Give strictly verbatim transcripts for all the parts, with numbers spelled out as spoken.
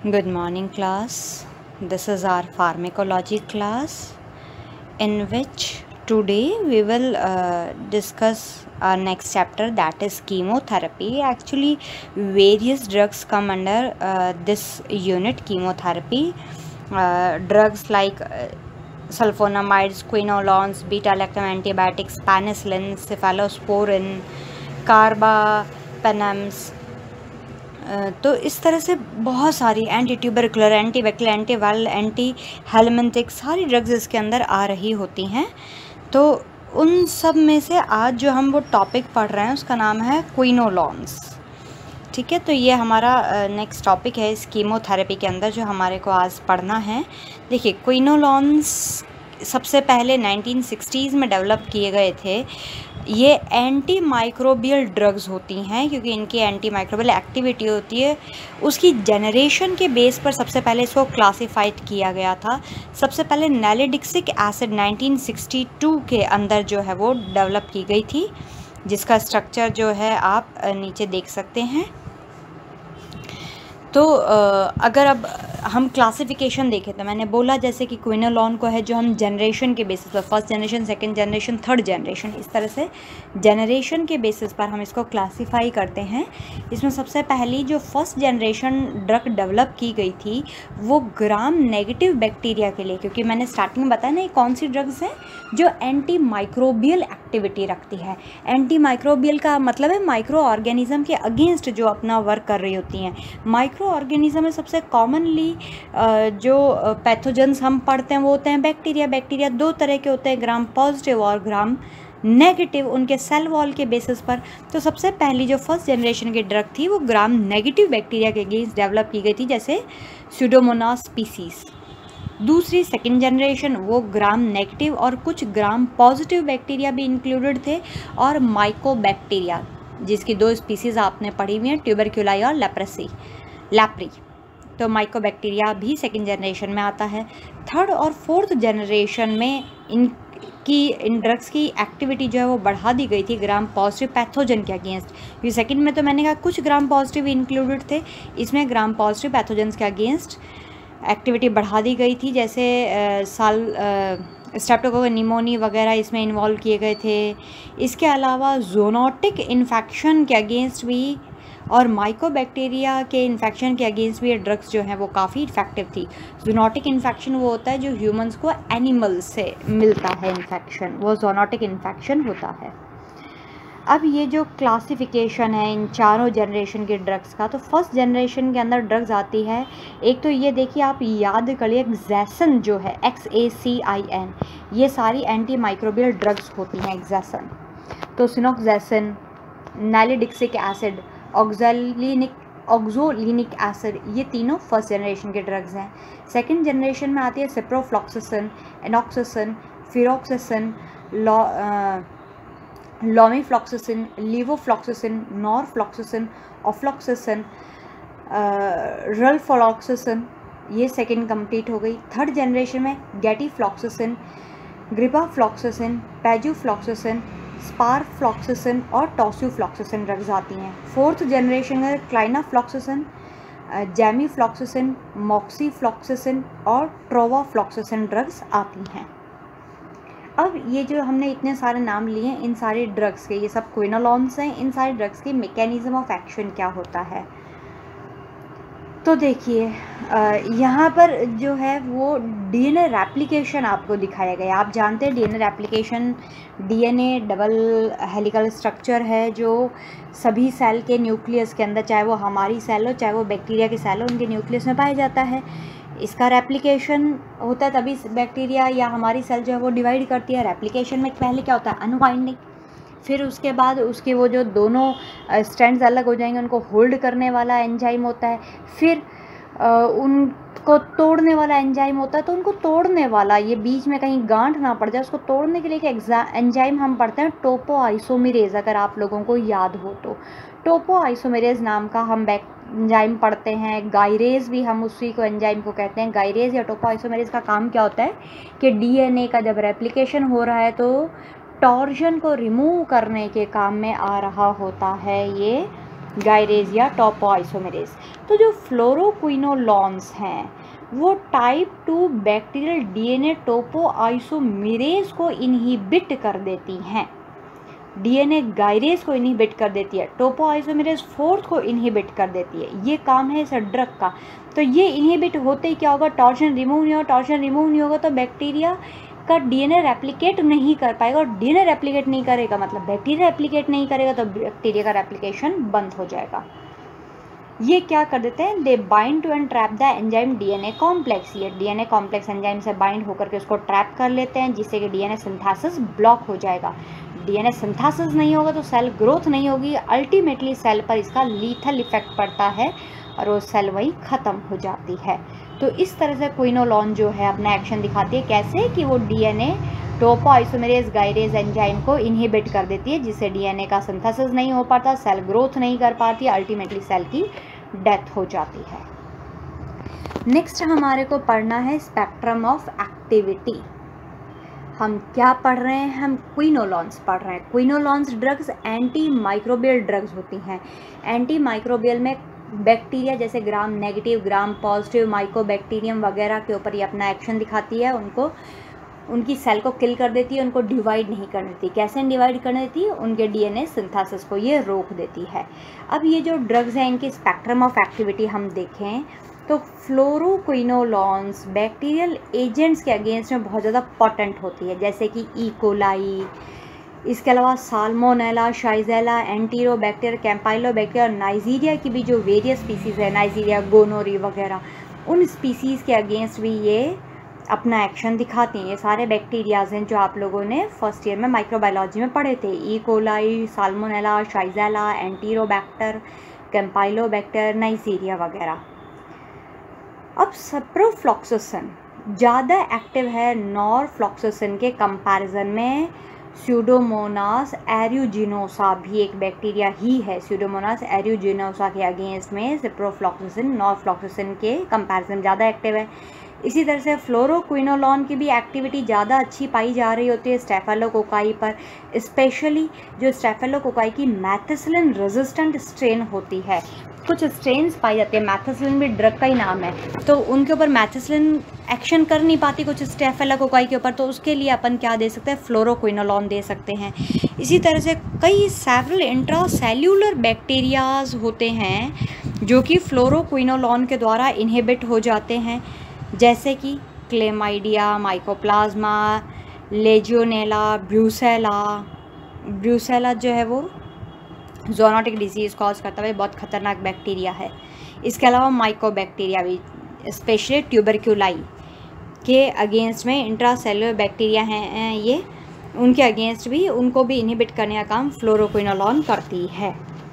Good morning, class. This is our pharmacology class, in which today we will uh, discuss our next chapter, that is chemotherapy. Actually, various drugs come under uh, this unit, chemotherapy. Uh, drugs like uh, sulfonamides, quinolones, beta-lactam antibiotics, penicillin, cephalosporin, carbapenems. तो इस तरह से बहुत सारी anti tubercular, anti bacterial, anti viral, anti helminthic सारी drugs इसके अंदर आ रही होती हैं। तो उन सब में से आज जो हम वो टॉपिक पढ़ रहे हैं उसका नाम है क्विनोलॉन्स। ठीक है, तो ये हमारा नेक्स्ट टॉपिक है इस कीमोथेरेपी के अंदर जो हमारे को आज पढ़ना है। देखिए, क्विनोलॉन्स सबसे पहले नाइनटीन सिक्सटीज़ में डेवलप किए गए थे। ये एंटी माइक्रोबियल ड्रग्स होती हैं क्योंकि इनकी एंटी माइक्रोबियल एक्टिविटी होती है। उसकी जनरेशन के बेस पर सबसे पहले इसको क्लासिफाइड किया गया था। सबसे पहले nalidixic acid nineteen sixty two के अंदर जो है वो डेवलप की गई थी, जिसका स्ट्रक्चर जो है आप नीचे देख सकते हैं। तो अगर अब हम क्लासिफिकेशन देखें तो मैंने बोला जैसे कि क्विनोलॉन को है जो हम जनरेशन के बेसिस पर, first generation, second generation, third generation, इस तरह से जनरेशन के बेसिस पर हम इसको क्लासिफाई करते हैं। इसमें सबसे पहली जो फर्स्ट जनरेशन ड्रग डेवलप की गई थी वो ग्राम नेगेटिव बैक्टीरिया के लिए, क्योंकि मैंने स्टार्टिंग में बताया ना ये कौन सी ड्रग्स हैं जो एंटी माइक्रोबियल एक्टिविटी रखती है। एंटी माइक्रोबियल का मतलब है माइक्रो ऑर्गेनिज्म के अगेंस्ट जो अपना वर्क कर रही होती हैं। माइक्रो ऑर्गेनिज्म में सबसे कॉमनली जो पैथोजेंस हम पढ़ते हैं वो होते हैं बैक्टीरिया। बैक्टीरिया दो तरह के होते हैं, ग्राम पॉजिटिव और ग्राम नेगेटिव, उनके सेल वॉल के बेसिस पर। तो सबसे पहली जो फर्स्ट जनरेशन की ड्रग थी वो ग्राम नेगेटिव बैक्टीरिया के अगेंस्ट डेवलप की गई थी, जैसे स्यूडोमोनास स्पीसीज। दूसरी सेकेंड जनरेशन वो ग्राम नेगेटिव और कुछ ग्राम पॉजिटिव बैक्टीरिया भी इंक्लूडेड थे, और माइकोबैक्टीरिया जिसकी दो स्पीसीज आपने पढ़ी हुई हैं, ट्यूबरक्यूलाई और लेप्रेसी लैप्री। तो माइकोबैक्टीरिया भी सेकेंड जनरेशन में आता है। थर्ड और फोर्थ जनरेशन में इनकी इन ड्रग्स की एक्टिविटी जो है वो बढ़ा दी गई थी ग्राम पॉजिटिव पैथोजन के अगेंस्ट। ये सेकेंड में तो मैंने कहा कुछ ग्राम पॉजिटिव इंक्लूडेड थे, इसमें ग्राम पॉजिटिव पैथोजेंस के अगेंस्ट एक्टिविटी बढ़ा दी गई थी, जैसे आ, साल स्ट्रेप्टोकोकस निमोनी वगैरह इसमें इन्वॉल्व किए गए थे। इसके अलावा जोनोटिक इन्फेक्शन के अगेंस्ट भी और माइकोबैक्टीरिया के इन्फेक्शन के अगेंस्ट भी ये ड्रग्स जो हैं वो काफ़ी इफेक्टिव थी। जोनोटिक इन्फेक्शन वो होता है जो ह्यूमंस को एनिमल्स से मिलता है इन्फेक्शन, वो जोनोटिक इन्फेक्शन होता है। अब ये जो क्लासिफिकेशन है इन चारों जनरेशन के ड्रग्स का, तो फर्स्ट जनरेशन के अंदर ड्रग्स आती है, एक तो ये देखिए आप याद करिए एक्सैसन जो है, x A C I N, ये सारी एंटी माइक्रोबियल ड्रग्स होती हैं एक्सैसन। तो cinoxacin, nalidixic acid, oxalinic oxolinic acid, ये तीनों फर्स्ट जनरेशन के ड्रग्स हैं। सेकंड जनरेशन में आती है ciprofloxacin, enoxacin, fleroxacin, lo lomefloxacin, levofloxacin, norfloxacin, ofloxacin, rufloxacin, ये सेकंड कंप्लीट हो गई। थर्ड जनरेशन में गैटीफ्लॉक्सासिन, ग्रिपाफ्लॉक्सासिन, पैजूफ्लॉक्सासिन, स्पारफ्लॉक्सासिन और टॉस्यूफ्लॉक्सासिन ड्रग्स आती हैं। फोर्थ जनरेशन में क्लाइनाफ्लॉक्सासिन, जैमीफ्लॉक्सासिन, मॉक्सीफ्लॉक्सासिन और ट्रोवाफ्लॉक्सासिन ड्रग्स आती हैं। अब ये जो हमने इतने सारे नाम लिए हैं इन सारे ड्रग्स के, ये सब क्विनोलॉन्स हैं। इन सारे ड्रग्स की मैकेनिज्म ऑफ एक्शन क्या होता है, तो देखिए यहाँ पर जो है वो डीएनए रेप्लिकेशन आपको दिखाया गया। आप जानते हैं DNA replication, DNA double helical structure है जो सभी सेल के न्यूक्लियस के अंदर, चाहे वो हमारी सेल हो चाहे वो बैक्टीरिया की सेल हो, उनके न्यूक्लियस में पाया जाता है। इसका रेप्लिकेशन होता है तभी बैक्टीरिया या हमारी सेल जो है वो डिवाइड करती है। रेप्लिकेशन में पहले क्या होता है, अनवाइंडिंग, फिर उसके बाद उसके वो जो दोनों स्ट्रैंड्स अलग हो जाएंगे उनको होल्ड करने वाला एंजाइम होता है, फिर उनको तोड़ने वाला एंजाइम होता है। तो उनको तोड़ने वाला, ये बीच में कहीं गांठ ना पड़ जाए, उसको तोड़ने के लिए एक एंजाइम हम पढ़ते हैं टोपोआइसोमेरेज, अगर आप लोगों को याद हो तो। टोपोआइसोमेरेज नाम का हम एंजाइम पढ़ते हैं। गायरेज भी हम उसी को एंजाइम को कहते हैं। गायरेज या टोपोआइसोमेरेज का काम क्या होता है कि डीएनए का जब रेप्लिकेशन हो रहा है तो टॉर्जन को रिमूव करने के काम में आ रहा होता है ये गायरेज या टोपोआइसोमेरेज। तो जो फ्लोरोक्विनोलॉन्स हैं वो type two bacterial DNA topoisomerase को इनहिबिट कर देती हैं, डीएनए गायरेज को इनहिबिट कर देती है, टोपोआइसोमेरेज फोर्थ को इनहिबिट कर देती है। ये काम है इस ड्रग का। तो ये इनहिबिट होते ही क्या होगा, टॉर्शन रिमूव नहीं होगा, टॉर्शन रिमूव नहीं होगा तो बैक्टीरिया का डीएनए रेप्लिकेट नहीं कर पाएगा, और डीएनए रेप्लिकेट नहीं करेगा मतलब बैक्टीरिया रेप्लिकेट नहीं करेगा, तो बैक्टीरिया का रेप्लिकेशन बंद हो जाएगा। ये क्या कर देते हैं, they bind to and trap the enzyme DNA complex. ये डीएनए कॉम्प्लेक्स एंजाइम से बाइंड होकर के उसको ट्रैप कर लेते हैं, जिससे कि डीएनए सिंथेसिस ब्लॉक हो जाएगा। डीएनए सिंथेसिस नहीं होगा तो सेल ग्रोथ नहीं होगी, अल्टीमेटली सेल पर इसका लीथल इफेक्ट पड़ता है और वो सेल वही ख़त्म हो जाती है। तो इस तरह से क्विनोलॉन जो है अपना एक्शन दिखाती है, कैसे कि वो डीएनए टोपोआइसोमेरेज गायरेज एंजाइम को इनहिबिट कर देती है, जिससे डीएनए का सिंथेसिस नहीं हो पाता, सेल ग्रोथ नहीं कर पाती, अल्टीमेटली सेल की डेथ हो जाती है। नेक्स्ट हमारे को पढ़ना है स्पेक्ट्रम ऑफ एक्टिविटी। हम क्या पढ़ रहे हैं, हम क्विनोलॉन्स पढ़ रहे हैं। Quinolones drugs anti microbial drugs होती हैं। एंटी माइक्रोबियल में बैक्टीरिया जैसे gram negative, gram positive, mycobacterium वगैरह के ऊपर ये अपना एक्शन दिखाती है, उनको उनकी सेल को किल कर देती है, उनको डिवाइड नहीं करने देती। कैसे डिवाइड करने देती है, उनके डीएनए सिंथेसिस को ये रोक देती है। अब ये जो ड्रग्स हैं इनकी स्पेक्ट्रम ऑफ एक्टिविटी हम देखें तो फ्लोरोक्विनोलॉन्स बैक्टीरियल एजेंट्स के अगेंस्ट में बहुत ज़्यादा पोटेंट होती है, जैसे कि ई कोलाई, इसके अलावा साल्मोनेला, शाइजेला, एंटीरोबैक्टीरिया, कैम्पाइलोबैक्टीरिया और नाइजीरिया की भी जो वेरियस स्पीसीज़ है, नाइजीरिया, गोनोरी वगैरह, उन स्पीसीज़ के अगेंस्ट भी ये अपना एक्शन दिखाती हैं। ये सारे बैक्टीरियाज हैं जो आप लोगों ने फर्स्ट ईयर में माइक्रोबायोलॉजी में पढ़े थे, E coli, salmonella, shigella, enterobacter, campylobacter, Neisseria वगैरह। अब सप्रोफ्लॉक्सासिन ज़्यादा एक्टिव है नॉरफ्लॉक्सासिन के कंपैरिजन में। स्यूडोमोनास एरियोजिनोसा भी एक बैक्टीरिया ही है, स्यूडोमोनास एरियोजिनोसा के अगेंस्ट में सिप्रोफ्लॉक्सासिन नॉरफ्लॉक्सासिन के कंपैरिजन ज़्यादा एक्टिव है। इसी तरह से फ्लोरोक्विनोलॉन की भी एक्टिविटी ज़्यादा अच्छी पाई जा रही होती है स्टेफेलोकोकाई पर, स्पेशली जो स्टेफेलोकोकाई की मैथिसिलिन रेजिस्टेंट स्ट्रेन होती है। कुछ स्ट्रेन्स पाई जाती है, मैथिसिलिन भी ड्रग का ही नाम है, तो उनके ऊपर मैथिसिलिन एक्शन कर नहीं पाती कुछ स्टेफेलोकोकाई के ऊपर, तो उसके लिए अपन क्या दे सकते हैं, फ्लोरोक्विनोलॉन दे सकते हैं। इसी तरह से कई सेवरल इंट्रासेल्यूलर बैक्टीरियाज होते हैं जो कि फ्लोरोक्विनोलॉन के द्वारा इनहिबिट हो जाते हैं, जैसे कि chlamydia, mycoplasma, legionella, brucella. Brucella जो है वो ज़ोनोटिक डिजीज़ कॉज करता है, बहुत ख़तरनाक बैक्टीरिया है। इसके अलावा माइकोबैक्टीरिया भी, स्पेशली ट्यूबरक्यूलाई के अगेंस्ट में इंट्रासेलुलर बैक्टीरिया हैं ये, उनके अगेंस्ट भी उनको भी इनहिबिट करने का काम फ्लोरोक्विनोलॉन करती है।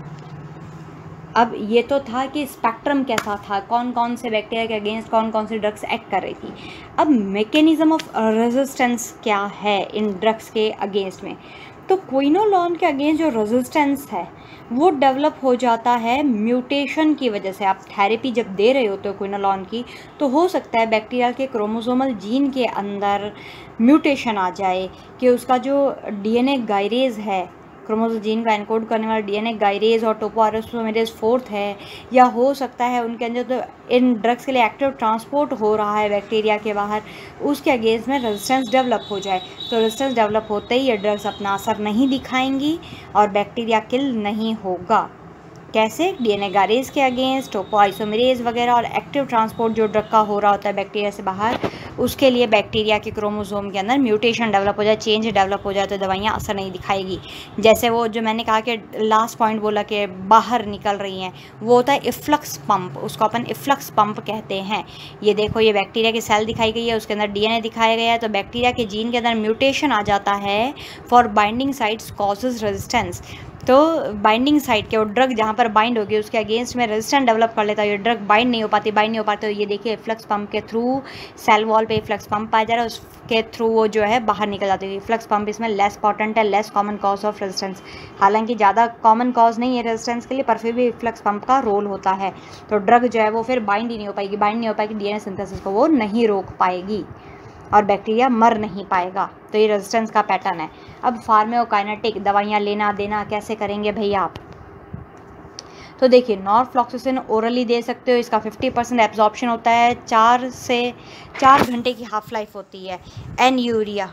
अब ये तो था कि स्पेक्ट्रम कैसा था, कौन कौन से बैक्टीरिया के अगेंस्ट कौन कौन सी ड्रग्स एक्ट कर रही थी। अब मैकेनिज्म ऑफ रेजिस्टेंस क्या है इन ड्रग्स के अगेंस्ट में, तो क्विनोलॉन के अगेंस्ट जो रेजिस्टेंस है वो डेवलप हो जाता है म्यूटेशन की वजह से। आप थेरेपी जब दे रहे होते हो क्विनोलॉन की, तो हो सकता है बैक्टीरिया के क्रोमोसोमल जीन के अंदर म्यूटेशन आ जाए कि उसका जो डीएनए गायरेज है, क्रोमोसोम जीन का एनकोड करने वाला डीएनए गायरेज और टोपोआइसोमेरेज फोर्थ है, या हो सकता है उनके अंदर तो इन ड्रग्स के लिए एक्टिव ट्रांसपोर्ट हो रहा है बैक्टीरिया के बाहर, उसके अगेंस्ट में रेजिस्टेंस डेवलप हो जाए। तो रेजिस्टेंस डेवलप होते ही ये ड्रग्स अपना असर नहीं दिखाएंगी और बैक्टीरिया किल नहीं होगा। कैसे, डीएनए गायरेज के अगेंस्ट, टोपोआइसोमेरेज वगैरह और एक्टिव ट्रांसपोर्ट जो ड्रग का हो रहा होता है बैक्टीरिया से बाहर, उसके लिए बैक्टीरिया के क्रोमोसोम के अंदर म्यूटेशन डेवलप हो जाए, चेंज डेवलप हो जाए, तो दवाइयाँ असर नहीं दिखाएगी। जैसे वो जो मैंने कहा कि लास्ट पॉइंट बोला कि बाहर निकल रही हैं, वो होता है इफ्लक्स पंप, उसको अपन इफ्लक्स पंप कहते हैं। ये देखो, ये बैक्टीरिया की सेल दिखाई गई है, उसके अंदर डीएनए दिखाया गया है, तो बैक्टीरिया के जीन के अंदर म्यूटेशन आ जाता है for binding sites causes resistance. तो बाइंडिंग साइट के वो ड्रग जहाँ पर बाइंड होगी उसके अगेंस्ट में रेजिस्टेंस डेवलप कर लेता है, ये ड्रग बाइंड नहीं हो पाती बाइंड नहीं हो पाती तो ये देखिए फ्लक्स पंप के थ्रू सेल वॉल पे फ्लक्स पंप पाया जा रहा है, उसके थ्रू वो जो है बाहर निकल जाती है। फ्लक्स पंप इसमें लेस पॉटेंट है, less common cause of resistance, हालांकि ज़्यादा कॉमन कॉज नहीं है रेजिस्टेंस के लिए, पर फिर भी फ्लक्स पंप का रोल होता है। तो ड्रग जो है वो फिर बाइंड ही नहीं हो पाएगी, बाइंड नहीं हो पाएगी, डीएनए सिंथेसिस को वो नहीं रोक पाएगी और बैक्टीरिया मर नहीं पाएगा। तो ये रेजिस्टेंस का पैटर्न है। अब फार्माकोकाइनेटिक दवाइयाँ लेना देना कैसे करेंगे भैया आप, तो देखिए नॉरफ्लॉक्सासिन ओरली दे सकते हो, इसका फिफ्टी परसेंट एब्जॉर्प्शन होता है, चार से चार घंटे की हाफ लाइफ होती है। एन यूरिया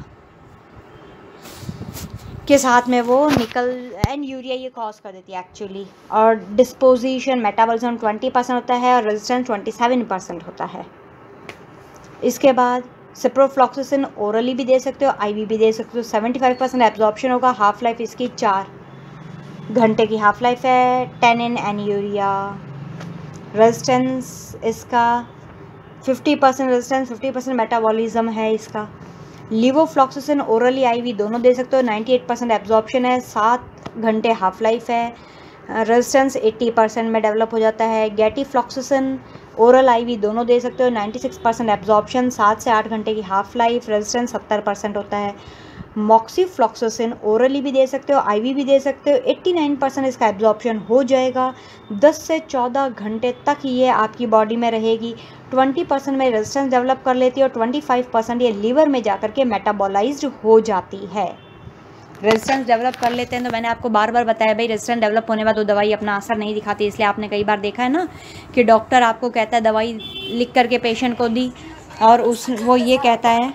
के साथ में वो निकल एन यूरिया ये कॉज कर देती है एक्चुअली। और डिस्पोजिशन मेटाबॉलिज्म ट्वेंटी परसेंट होता है और रेजिस्टेंस ट्वेंटी सेवन परसेंट होता है। इसके बाद सिप्रोफ्लॉक्सासिन ओरली भी दे सकते हो, आईवी भी दे सकते हो, सेवेंटी फाइव परसेंट एब्जॉर्प्शन होगा, हाफ लाइफ इसकी चार घंटे की हाफ लाइफ है। टेनिन एन यूरिया रेजिस्टेंस इसका fifty percent resistance, fifty percent metabolism है इसका। लीवोफ्लॉक्सासिन ओरली आईवी दोनों दे सकते हो, नाइंटी एट परसेंट एब्जॉर्प्शन है, सात घंटे हाफ लाइफ है, रेजिस्टेंस एट्टी परसेंट में डेवलप हो जाता है। गैटीफ्लॉक्सासिन ओरल आईवी दोनों दे सकते हो, नाइंटी सिक्स परसेंट एब्जॉर्प्शन, सात से आठ घंटे की हाफ लाइफ, रेजिस्टेंस सत्तर परसेंट होता है। मॉक्सीफ्लॉक्सासिन ओरली भी दे सकते हो, आईवी भी दे सकते हो, नाइंटी परसेंट इसका एब्जॉर्प्शन हो जाएगा, दस से चौदह घंटे तक ये आपकी बॉडी में रहेगी, ट्वेंटी परसेंट में रेजिस्टेंस डेवलप कर लेती है और ट्वेंटी फाइव परसेंट ये लीवर में जाकर के मेटाबॉलाइज्ड हो जाती है। रेजिस्टेंस डेवलप कर लेते हैं तो मैंने आपको बार बार बताया भाई रेजिस्टेंस डेवलप होने बाद वो दवाई अपना असर नहीं दिखाती, इसलिए आपने कई बार देखा है ना कि डॉक्टर आपको कहता है दवाई लिख करके पेशेंट को दी और उस वो ये कहता है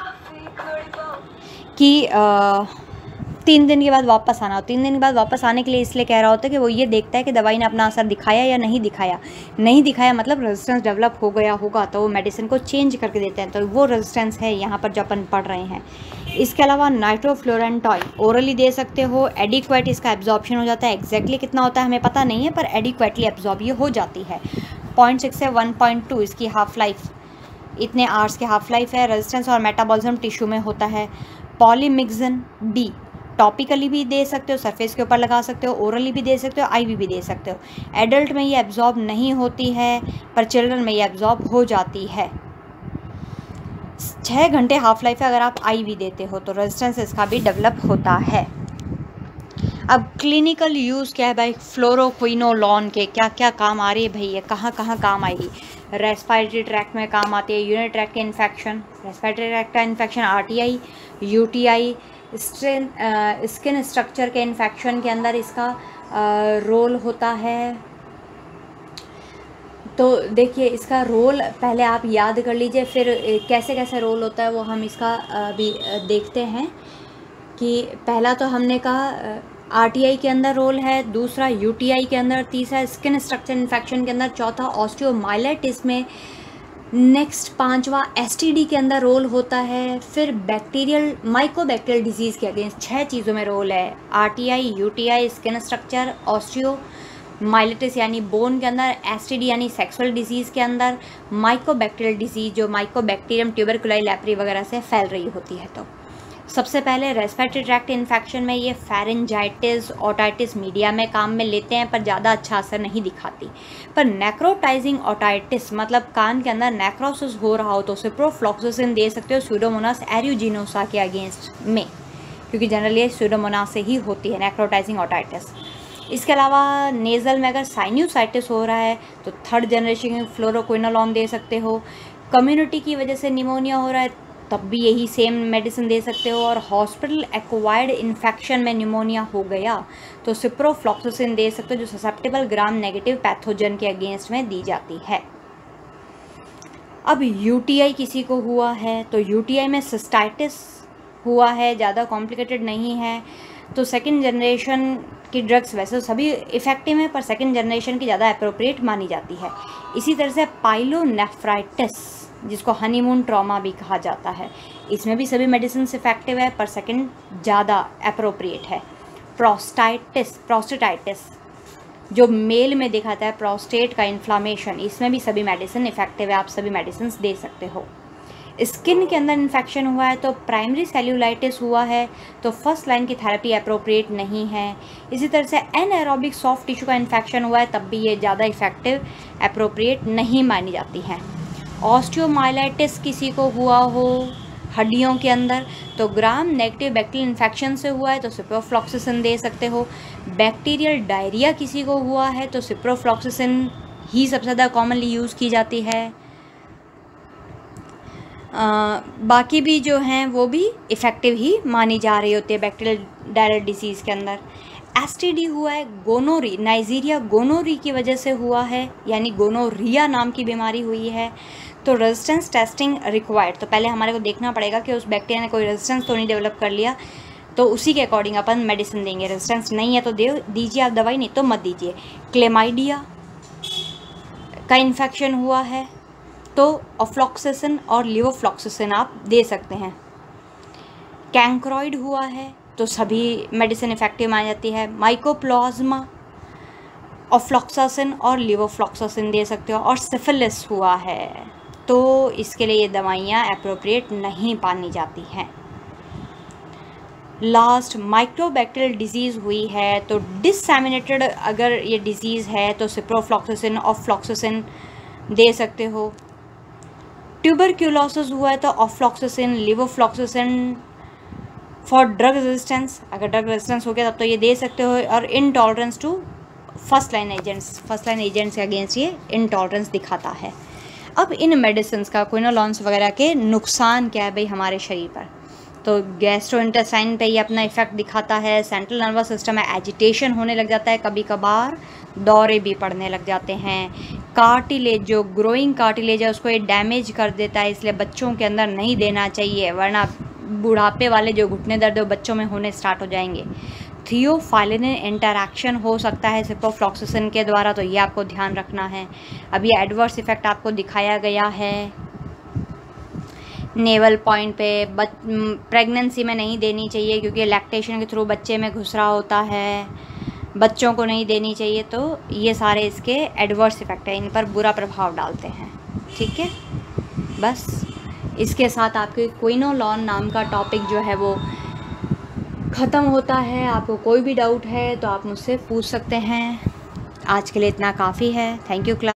कि आ, तीन दिन के बाद वापस आना हो। तीन दिन के बाद वापस आने के लिए इसलिए कह रहा होता है कि वो ये देखता है कि दवाई ने अपना असर दिखाया या नहीं दिखाया। नहीं दिखाया मतलब रेजिस्टेंस डेवलप हो गया होगा तो वो मेडिसिन को चेंज करके देते हैं, तो वो रेजिस्टेंस है यहाँ पर जो अपन पढ़ रहे हैं। इसके अलावा नाइट्रोफ्लोरेंटॉइन ओरली दे सकते हो, एडिक्वेट इसका एब्जॉर्प्शन हो जाता है, एग्जैक्टली कितना होता है हमें पता नहीं है पर एडिक्वेटली एब्जॉर्ब ये हो जाती है। पॉइंट सिक्स से वन पॉइंट टू इसकी हाफ लाइफ, इतने आवर्स की हाफ लाइफ है। रेजिस्टेंस और मेटाबॉलिज्म टिश्यू में होता है। पॉलीमिक्सिन बी टॉपिकली भी दे सकते हो, सरफेस के ऊपर लगा सकते हो, ओरली भी दे सकते हो, आईवी भी दे सकते हो। एडल्ट में ये एब्जॉर्ब नहीं होती है पर चिल्ड्रन में ये एब्जॉर्ब हो जाती है। छः घंटे हाफ लाइफ है अगर आप आईवी देते हो तो रेजिस्टेंस इसका भी डेवलप होता है। अब क्लिनिकल यूज़ क्या है भाई फ्लोरोक्विनोलॉन के, क्या क्या काम आ रही है भाई, ये कहाँ कहाँ काम आएगी। रेस्पिरेटरी ट्रैक्ट में काम आती है, यूरिनरी ट्रैक्ट के इन्फेक्शन, रेस्पिरेटरी ट्रैक्ट का infection, RTI, UTI, skin skin structure के इन्फेक्शन के अंदर इसका आ, रोल होता है। तो देखिए इसका रोल पहले आप याद कर लीजिए, फिर कैसे कैसे रोल होता है वो हम इसका अभी देखते हैं। कि पहला तो हमने कहा आरटीआई के अंदर रोल है, दूसरा यूटीआई के अंदर, तीसरा स्किन स्ट्रक्चर इन्फेक्शन के अंदर, चौथा ऑस्टियोमाइलाइटिस में, नेक्स्ट पांचवा एसटीडी के अंदर रोल होता है, फिर बैक्टीरियल माइकोबैक्टीरियल डिजीज़ के अगेंस्ट छह चीज़ों में रोल है। RTI, UTI, skin structure, osteomyelitis यानी बोन के अंदर, एसटीडी यानी सेक्सुअल डिजीज़ के अंदर, माइकोबैक्टीरियल डिजीज़ जो माइकोबैक्टीरियम ट्यूबरकुलाई लैप्री वगैरह से फैल रही होती है। तो सबसे पहले रेस्पिरेटरी ट्रैक्ट इन्फेक्शन में ये फेरेंजाइटिस, ओटाइटिस मीडिया में काम में लेते हैं पर ज़्यादा अच्छा असर नहीं दिखाती। पर नेक्रोटाइजिंग ओटाइटिस मतलब कान के अंदर नेक्रोसिस हो रहा हो तो सिप्रोफ्लॉक्सासिन दे सकते हो स्यूडोमोनास एरियोजिनोसा के अगेंस्ट में, क्योंकि जनरली ये स्यूडोमोनास से ही होती है नेक्रोटाइजिंग ओटाइटिस। इसके अलावा नेज़ल में अगर साइन्यूसाइटिस हो रहा है तो थर्ड जनरेशन के फ्लोरोक्विनोलॉन दे सकते हो। कम्युनिटी की वजह से निमोनिया हो रहा है तब भी यही सेम मेडिसिन दे सकते हो। और हॉस्पिटल एक्वायर्ड इन्फेक्शन में निमोनिया हो गया तो सिप्रोफ्लॉक्सासिन दे सकते हो जो ससेप्टेबल ग्राम नेगेटिव पैथोजन के अगेंस्ट में दी जाती है। अब यूटीआई किसी को हुआ है तो यूटीआई में सिस्टाइटिस हुआ है, ज़्यादा कॉम्प्लिकेटेड नहीं है, तो सेकेंड जनरेशन की ड्रग्स वैसे सभी इफ़ेक्टिव हैं पर सेकेंड जनरेशन की ज़्यादा अप्रोप्रिएट मानी जाती है। इसी तरह से पाइलोनेफ्राइटिस जिसको हनीमून ट्रॉमा भी कहा जाता है, इसमें भी सभी मेडिसिन इफेक्टिव है पर सेकंड ज़्यादा अप्रोप्रिएट है। प्रोस्टाइटिस प्रोस्टेटाइटिस जो मेल में दिखाता है प्रोस्टेट का इन्फ्लामेशन, इसमें भी सभी मेडिसिन इफेक्टिव है, आप सभी मेडिसिन दे सकते हो। स्किन के अंदर इन्फेक्शन हुआ है तो प्राइमरी सेल्यूलाइटिस हुआ है तो फर्स्ट लाइन की थेरेपी अप्रोप्रिएट नहीं है। इसी तरह से एनएरोबिक सॉफ्ट टिश्यू का इन्फेक्शन हुआ है तब भी ये ज़्यादा इफेक्टिव अप्रोप्रिएट नहीं मानी जाती हैं। ऑस्टियोमाइलाइटिस किसी को हुआ हो हड्डियों के अंदर तो ग्राम नेगेटिव बैक्टीरियल इन्फेक्शन से हुआ है तो सिप्रोफ्लॉक्सासिन दे सकते हो। बैक्टीरियल डायरिया किसी को हुआ है तो सिप्रोफ्लॉक्सासिन ही सबसे ज़्यादा कॉमनली यूज़ की जाती है। आ, बाकी भी जो हैं वो भी इफ़ेक्टिव ही मानी जा रही होती है बैक्टीरियल डायरिया डिसीज़ के अंदर। एस टी डी हुआ है गोनोरी, नाइजीरिया गोनोरी की वजह से हुआ है, यानी गोनोरिया नाम की बीमारी हुई है। तो रेजिस्टेंस टेस्टिंग रिक्वायर्ड, तो पहले हमारे को देखना पड़ेगा कि उस बैक्टीरिया ने कोई रेजिस्टेंस तो नहीं डेवलप कर लिया, तो उसी के अकॉर्डिंग अपन मेडिसिन देंगे। रेजिस्टेंस नहीं है तो दे दीजिए आप दवाई, नहीं तो मत दीजिए। क्लेमाइडिया का इन्फेक्शन हुआ है तो ऑफ्लॉक्सिसिन और लिवोफ्लॉक्सिसिन आप दे सकते हैं। कैंक्रोइड हुआ है तो सभी मेडिसिन इफेक्टिव मानी जाती है। माइकोप्लाज्मा, ऑफ्लॉक्सासिन और लिवोफ्लॉक्सासिन दे सकते हो। और सिफिलिस हुआ है तो इसके लिए ये दवाइयाँ अप्रोप्रिएट नहीं मानी जाती हैं। लास्ट माइक्रोबैक्टीरियल डिजीज़ हुई है तो डिसएमिनेटेड अगर ये डिजीज़ है तो सिप्रोफ्लॉक्सासिन, ऑफ्लॉक्सासिन दे सकते हो। ट्यूबरक्यूलोसिस हुआ है तो ofloxacin, levofloxacin. For drug resistance, अगर ड्रग रेजिस्टेंस हो गया तब तो ये दे सकते हो। और intolerance to first line agents, first line agents के अगेंस्ट ये इनटॉलरेंस दिखाता है। अब इन मेडिसिन का क्विनोलॉन्स वगैरह के नुकसान क्या है भाई हमारे शरीर पर, तो गैस्ट्रोइंटेस्टाइन पे ये अपना इफेक्ट दिखाता है। सेंट्रल नर्वस सिस्टम में एजिटेशन होने लग जाता है, कभी कभार दौरे भी पड़ने लग जाते हैं। कार्टिलेज, जो ग्रोइंग कार्टिलेज है उसको ये डैमेज कर देता है, इसलिए बच्चों के अंदर नहीं देना चाहिए, वरना बुढ़ापे वाले जो घुटने दर्द बच्चों में होने स्टार्ट हो जाएंगे। थियोफाइलिन इंटरैक्शन हो सकता है सिप्रोफ्लॉक्सासिन के द्वारा, तो ये आपको ध्यान रखना है। अब ये एडवर्स इफेक्ट आपको दिखाया गया है नेवल पॉइंट पे। बच प्रेगनेंसी में नहीं देनी चाहिए क्योंकि लैक्टेशन के थ्रू बच्चे में घुस रहा होता है, बच्चों को नहीं देनी चाहिए। तो ये सारे इसके एडवर्स इफेक्ट हैं, इन पर बुरा प्रभाव डालते हैं। ठीक है, बस इसके साथ आपके क्विनोलॉन नाम का टॉपिक जो है वो ख़त्म होता है। आपको कोई भी डाउट है तो आप मुझसे पूछ सकते हैं। आज के लिए इतना काफ़ी है। Thank you class.